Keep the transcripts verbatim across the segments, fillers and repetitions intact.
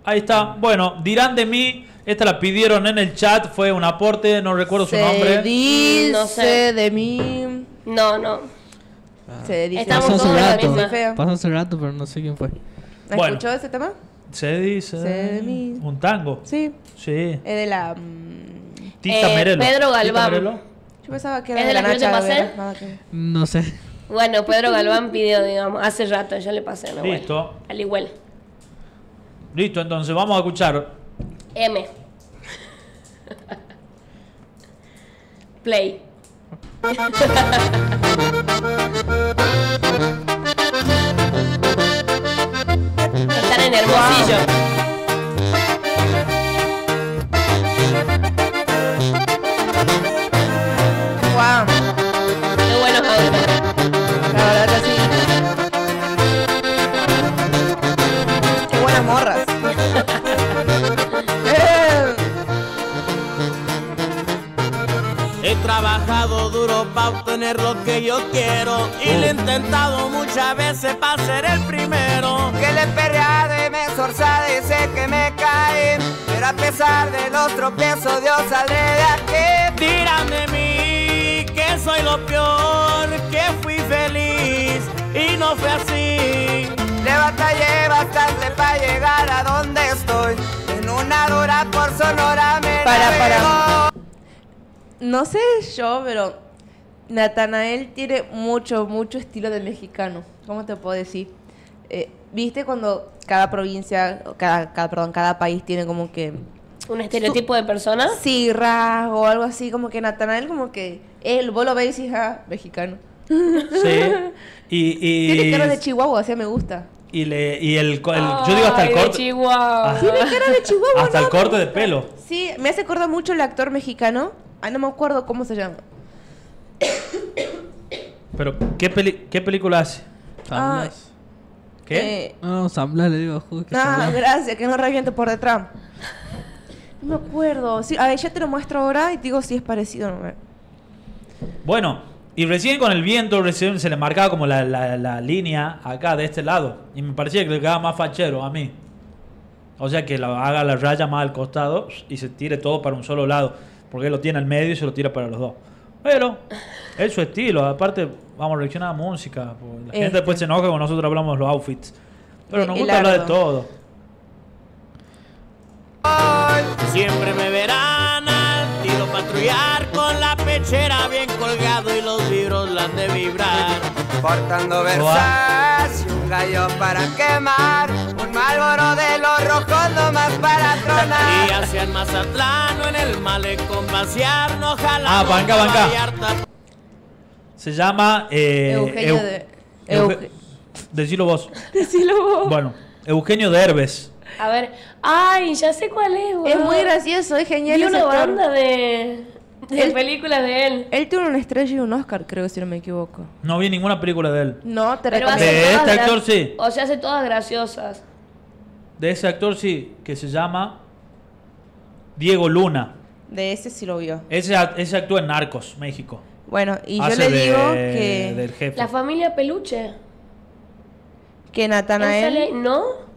Ahí está. Bueno, dirán de mí. Esta la pidieron en el chat. Fue un aporte. No recuerdo su Se nombre. dice No sé. de mí. No, no. Se dice Estamos de mí. todos en la rato. misma. Fea. Pasó hace rato, pero no sé quién fue. ¿Has Bueno. escuchado ese tema? Se dice. Se de mí. Un tango. Sí. Sí. Es de la... mm, Tita Eh, Merelo. Pedro Tita Galván. Merelo. Yo pensaba que era ¿Es de de la la que yo te Nacha pasé? Guevara, nada que ver. No sé. Bueno, Pedro Galván pidió, digamos, hace rato, yo le pasé una buena. Listo. Al igual. Listo, entonces vamos a escuchar. M. Play. Están en Hermosillo. Guau. Qué buenos audios. La verdad que sí. Qué buenas morras. Eh. He trabajado duro para obtener lo que yo quiero y lo he intentado muchas veces para ser el primero. Que le he perreado y me he esforzado y sé que me cae, pero a pesar de los tropiezos Dios sale de aquí. Dirán de mí que soy lo peor, que fui feliz y no fue así. Le batallé bastante para llegar a donde estoy, en una dura por Sonora me Para, navegó. para. No sé yo, pero Natanael tiene mucho, mucho estilo de mexicano. ¿Cómo te puedo decir? Eh, ¿Viste cuando cada provincia, o cada, cada, perdón, cada país tiene como que... ¿Un estereotipo de persona? Sí, rasgo o algo así, como que Natanael como que... Él, vos lo ves y dices, ah, mexicano. Sí. Y, y, Tiene cara de Chihuahua, o sea, me gusta. y, le, y el, co- el- yo digo hasta el Ay, de corte. Chihuahua. Ah. Tiene cara de Chihuahua, Hasta ¿no? el corte de pelo. Sí, me hace acordar mucho el actor mexicano. Ay, no me acuerdo cómo se llama. Pero, ¿qué, peli qué película hace? Samblas. ¿Qué? Eh, No, Samblas le digo a Ju que ah, Samblas. gracias, que no reviente por detrás. No me acuerdo. Sí, a ver, ya te lo muestro ahora y te digo si es parecido o no. Bueno, y recién con el viento recién se le marcaba como la, la, la línea acá de este lado. Y me parecía que le quedaba más fachero a mí. O sea, que la, haga la raya más al costado y se tire todo para un solo lado. Porque él lo tiene al medio y se lo tira para los dos. Pero es su estilo. Aparte, vamos a reaccionar a música. porque La gente Este. después se enoja cuando nosotros hablamos de los outfits. Pero nos Y gusta hablar de largo. todo. Siempre me verán al tiro patrullar con la pechera bien colgado y los vidrios la han de vibrar. Portando versas y un gallo para quemar, un Marlboro de los rojos nomás para tronar. Y hacia el Mazatlán o en el malecón vaciar, no jala. Ah, banca, banca. Se llama... Eh, Eugenio Eu- de... Euge- Euge- Decilo vos. Decilo vos. Bueno, Eugenio Derbez. A ver. Ay, ya sé cuál es, boludo. Es muy gracioso, es genial Vi ese una actor. banda de, de Él- películas de él. Él tuvo una estrella y un Oscar, creo, si no me equivoco. No vi ninguna película de él. No, te Pero recomiendo. hace De todas este gra- actor, sí. O sea, hace todas graciosas. De ese actor sí, que se llama Diego Luna. De ese sí lo vio. Ese, a- ese actúa en Narcos, México. Bueno, y yo Hace le de- digo que, del jefe. La familia Peluche. que Él sale- Natanael... ¿No?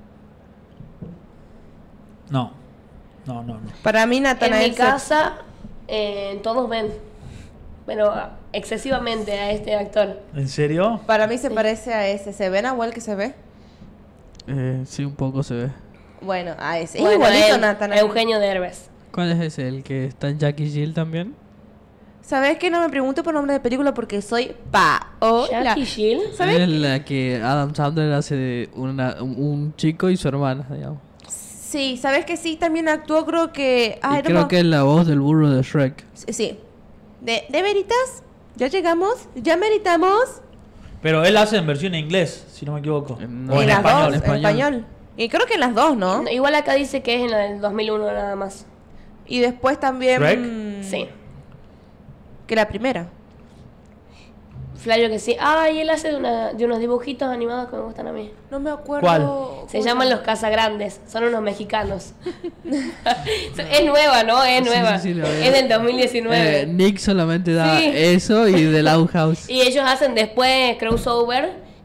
No, no, no, no. Para mí En Natanael... mi se- casa, eh, todos ven. Pero ah, excesivamente a este actor. ¿En serio? Para mí se parece a ese. ¿Se ven a igual que se ve? Eh, sí, un poco se ve. Bueno, a ese. Es Bueno, igualito él, Natanael. Eugenio Derbez. ¿Cuál es ese? ¿El que está en Jackie Jill también? ¿Sabes qué? No me pregunto por nombre de película porque soy Paola. Jackie Jill. ¿Sabes? Es la que Adam Sandler hace de una, un, un chico y su hermana, digamos. Sí, ¿sabes que sí? También actuó, creo que... Ay, y no creo me- que es la voz del burro de Shrek. Sí, sí. ¿De, ¿De veritas? ¿Ya llegamos? ¿Ya meritamos? Pero él hace en versión en inglés, si no me equivoco. En- O en, en las español. dos, en en español. español. Y creo que en las dos, ¿no? No, igual acá dice que es en la del dos mil uno nada más. Y después también... ¿Shrek? mm, Sí. Que la primera. Flavio que sí. Ah, y él hace de, una, de unos dibujitos animados que me gustan a mí. No me acuerdo... ¿Cuál? Se ¿cómo llaman llama? Los Casagrandes. Son unos mexicanos. Es nueva, ¿no? Es Sí, nueva. sí, sí, la veo. Es del dos mil diecinueve. Eh, Nick solamente da Sí. eso y The Loud House. Y ellos hacen después crossover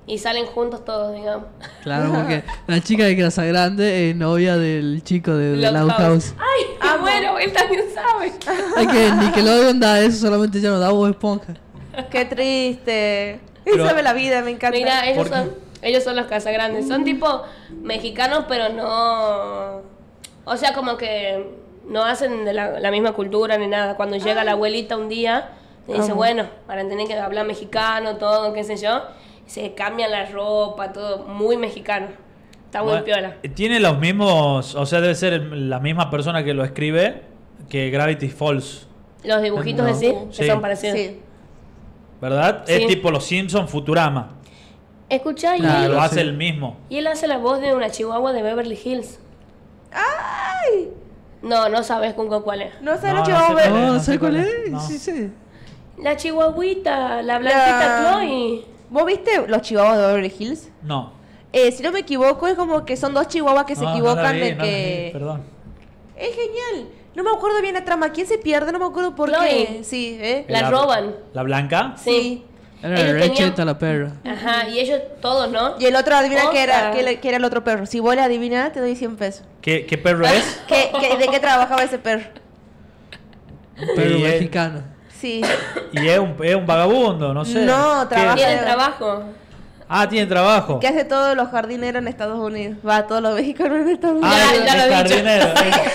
y salen juntos todos, digamos. Claro, porque la chica de Casa Grande es novia del chico de, de Outhouse. Ay, qué bueno, él también sabe. Hay que Nickelodeon da eso, solamente ya no da Bob Esponja. Qué triste. Pero- Él sabe la vida, me encanta. Mira, ellos ¿Por qué? son, ellos son los Casagrandes. Son tipo mexicanos, pero no... O sea, como que no hacen de la, la misma cultura ni nada. Cuando llega la abuelita un día, le dice, Amo. bueno, para tener que hablar mexicano, todo, qué sé yo. Se cambian la ropa, todo muy mexicano. Está muy Bueno, piola. tiene los mismos, o sea, debe ser el- la misma persona que lo escribe que Gravity Falls, Los dibujitos No. de sí, que Sí. son parecidos. Sí. ¿verdad? Sí. Es tipo los Simpsons, Futurama. Escuchá, y, Claro, lo él, hace sí. el mismo. y él hace la voz de una chihuahua de Beverly Hills. ¡Ay! No, no sabes con cuál es. No sé, No, no, no yo sé ver. cuál es. No, no sé sé cuál cuál es. es, no. Sí, sí. La chihuahuita, la blanquita La- Chloe. ¿Vos viste los chihuahuas de Beverly Hills? No. Eh, si no me equivoco, es como que son dos chihuahuas que se No, no equivocan la vi, de no la que... vi, perdón. Es genial. No me acuerdo bien la trama. ¿Quién se pierde? No me acuerdo por Chloe. qué. Sí, ¿eh? La roban. ¿La blanca? Sí. Era Ellos tenían- Recheta la perra. Ajá, y ellos todos, ¿no? Y el otro adivina que era, Otra. que, le- que era el otro perro. Si vos le adivinás, te doy cien pesos. ¿Qué, qué perro es? ¿Qué, qué- de qué trabajaba ese perro? Perro Y es- mexicano. Sí. Y es un, es un vagabundo, no sé. No, ¿Qué? trabaja- Tienen trabajo. Ah, tiene trabajo. ¿Qué hace todos los jardineros en Estados Unidos? Va, todos los mexicanos en Estados Unidos. Ah, Ya- es- ya lo es he dicho. jardinero.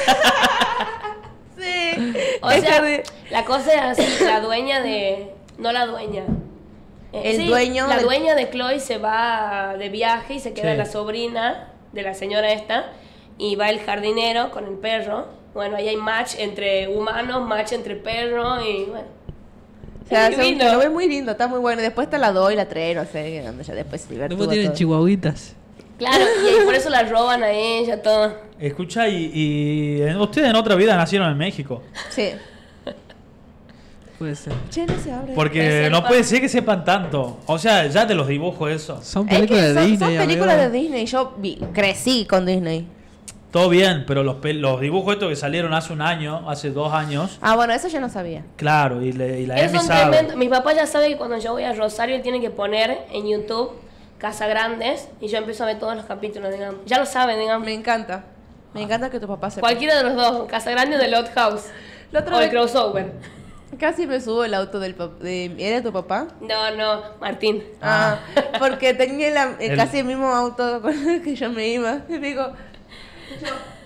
Sí. O Es sea, jardin- la cosa es así, la dueña de... No la dueña. Eh, El sí, dueño La del- dueña de Chloe se va de viaje y se queda Sí. la sobrina de la señora esta. Y va el jardinero con el perro. Bueno, ahí hay match entre humanos, match entre perro y bueno. O sea, Es son- divino. lo ve muy lindo, está muy bueno. Y después te la doy, la trae, no sé, donde ya después se Después divierte tienen todo. chihuahuitas. Claro, y por eso la roban a ella, todo. Escucha, y, y en- ustedes en otra vida nacieron en México. Sí. Puede ser. Che, no se abre. Porque Puede ser, no pa. puede ser que sepan tanto. O sea, ya te los dibujo eso. Son Es que películas de son, Disney. son películas amigo. de Disney. Yo vi- crecí con Disney. Todo bien, pero los, pe- los dibujos estos que salieron hace un año, hace dos años, Ah, bueno, eso yo no sabía. claro, y, le- y la Ellos Emi son sabe. tremendos. Mi papá ya sabe que cuando yo voy a Rosario, él tiene que poner en YouTube Casa Grandes y yo empiezo a ver todos los capítulos, digamos. Ya lo saben, digamos. Me encanta. Me encanta que tu papá sepa. Cualquiera de los dos, Casa Grande o The Loud House. La otra O el vez crossover. casi me subo el auto del papá. De, ¿Era tu papá? No, no, Martín. Ah, porque tenía la- el- El- casi el mismo auto con el que yo me iba. Y digo, yo-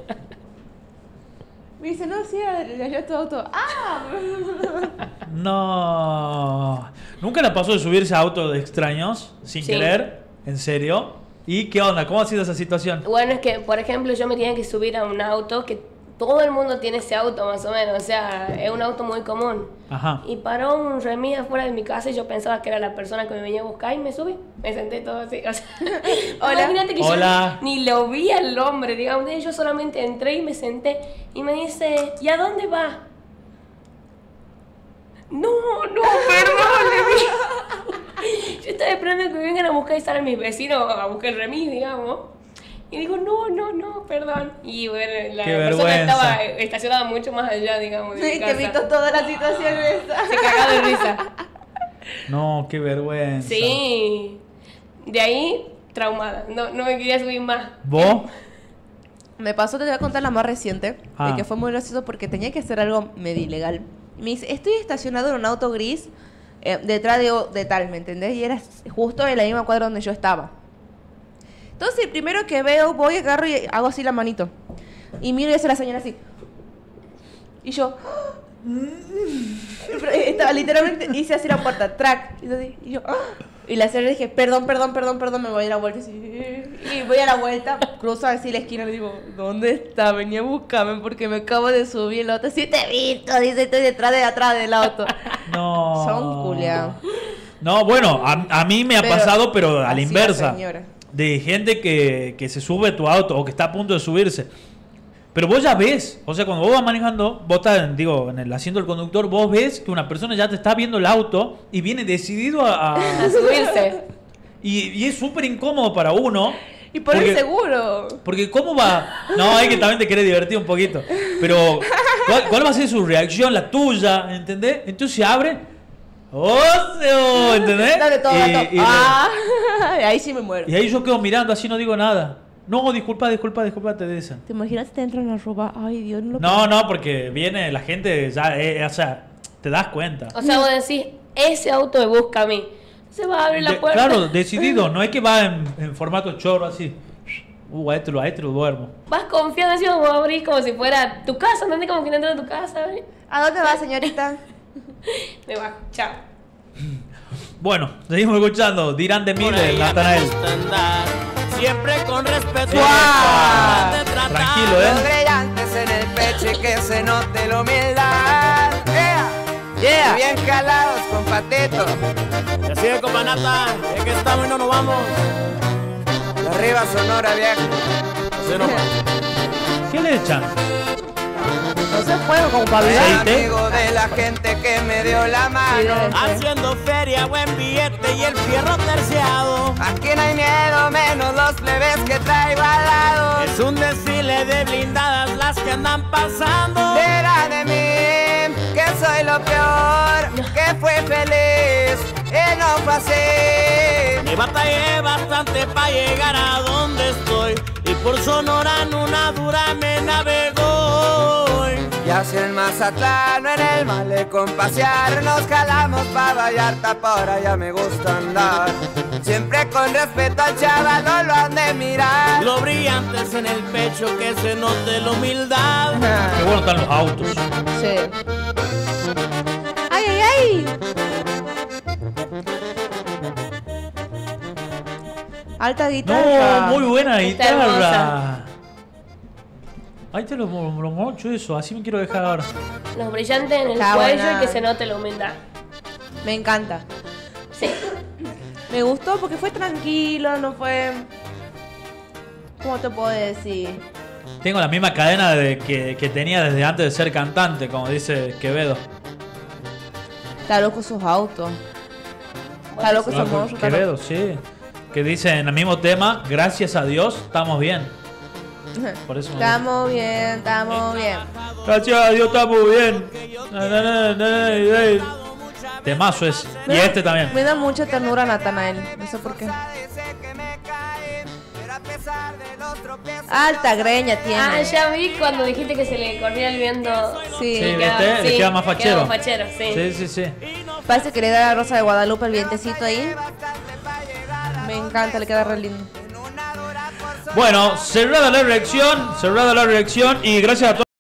me dice, no, sí, allá tu auto. ¡Ah! No. ¿Nunca le pasó de subirse a auto de extraños sin Sí. querer? ¿En serio? ¿Y qué onda? ¿Cómo ha sido esa situación? Bueno, es que, por ejemplo, yo me tenía que subir a un auto que todo el mundo tiene ese auto, más o menos. O sea, es un auto muy común. Ajá. Y paró un remis afuera de mi casa y yo pensaba que era la persona que me venía a buscar y me subí. Me senté todo así. O sea, Hola. imagínate que Hola. yo ni lo vi al hombre, digamos. Yo solamente entré y me senté y me dice, ¿y a dónde va? No, no, perdón, le dije. Yo estaba esperando que me vengan a buscar y salen mis vecinos a buscar el remis, digamos. Y digo, no, no, no, perdón. Y bueno, la Qué persona vergüenza. estaba estacionada mucho más allá, digamos, de Sí, mi te casa. visto toda la situación esa. Se cagaba de risa. No, qué vergüenza. Sí. De ahí, traumada. No, no me quería subir más. ¿Vos? Me pasó, te voy a contar la más reciente, Ah. de que fue muy gracioso porque tenía que hacer algo medio ilegal. Me dice, estoy estacionado en un auto gris eh, detrás de, de tal, ¿me entendés? Y era justo en la misma cuadra donde yo estaba. Entonces, primero que veo, voy, agarro y hago así la manito. Y miro y hace la señora así. Y yo... Pero, eh, estaba literalmente, hice así la puerta, track. Y, así, y yo... Y la señora dije, perdón, perdón, perdón, perdón, me voy a ir a la vuelta. Y, así, y voy a la vuelta, cruzo así la esquina y le digo, ¿dónde está? Venía a buscarme porque me acabo de subir el auto. Sí, te he visto, dice, estoy detrás de atrás del auto. No. Son culiados. No, bueno, a, a mí me ha Pero pasado, pero a la así la inversa. señora. De gente que, que se sube a tu auto o que está a punto de subirse. Pero vos ya ves, o sea, cuando vos vas manejando, vos estás, digo, en el asiento del conductor, vos ves que una persona ya te está viendo el auto y viene decidido a... a- A subirse. y, y es súper incómodo para uno. Y por porque- el seguro. Porque cómo va... No, hay que también te querés divertir un poquito. Pero, ¿cuál, cuál va a ser su reacción, la tuya? ¿Entendés? Entonces se abre ¡Ocio! ¿Entendés? Dale todo, Y- gato. y le- Ah, ahí sí me muero. Y ahí yo quedo mirando así, no digo nada. No, disculpa, disculpa, disculpa, te dicen. ¿Te imaginas si te entran a robar? Ay, Dios, no lo No, no, porque viene la gente, ya, eh, o sea, te das cuenta. O sea, vos decís, ese auto me busca a mí. Se va a abrir De- la puerta. claro, decidido, no es que va en, en formato chorro así. Uh, a este lo, a este lo duermo. Vas confiando así, vos abrís como si fuera tu casa, ¿entendés? Como que no entras a tu casa, ¿abrí? ¿A dónde va, señorita? Me bajo, chao. Bueno, seguimos escuchando. Dirán de mí, Por de ahí me Natanael. gusta andar, siempre con respeto. ¡Guau! de tratar. Tranquilo, ¿eh? Los brillantes en el pecho y que se note la humildad. Yeah, yeah. Bien calados con patito. Y así de companata, es que estamos y no nos vamos. De arriba Sonora, viejo. Así nomás. ¿Qué le echan? No se puede como para Soy hablar. ¿Aceite? amigo de la gente que me dio la Sí, mano. debe ser. Haciendo feria, buen billete y el fierro terciado. Aquí no hay miedo, menos los plebes que traigo al lado. Es un desfile de blindadas las que andan pasando. Dirá de mí que soy lo peor, que fue feliz y no fue así. Me batallé bastante para llegar a donde estoy. Y por Sonora en una dura me navegó. Y hacia el Mazatlán, en el malecón pasear, nos jalamos pa' Vallarta, por allá me gusta andar. Siempre con respeto al chaval, no lo han de mirar. Los brillantes en el pecho, que se note la humildad. Qué bueno están los autos. Sí. ¡Ay, ay, ay! Alta guitarra. No, muy buena Está guitarra. hermosa. Ahí te lo, lo mocho eso, así me quiero dejar ahora. Los brillantes en el Está cuello buena. y que se note la humildad. Me encanta. Sí. Me gustó porque fue tranquilo, no fue... ¿Cómo te puedo decir? Tengo la misma cadena de que, que tenía desde antes de ser cantante, como dice Quevedo. Está loco esos autos. Está loco esos morros. está loco. Quevedo, sí. Que dice en el mismo tema, gracias a Dios, estamos bien. Por eso me gusta. Estamos bien, estamos bien. Gracias a Dios, estamos bien. Na, na, na, na, na, na. Temazo ese. Y Me da- este también. Me da mucha ternura Natanael. No sé por qué. Alta greña tiene. Ah, ya vi cuando dijiste que se le corría el viento. Sí. Sí, Le ¿viste? quedaba- Le sí, queda más fachero. queda más fachero, sí. Sí, sí, sí. Parece que le da a Rosa de Guadalupe el vientecito ahí. Me encanta, le queda re lindo. Bueno, cerrada la reacción, cerrada la reacción y gracias a todos.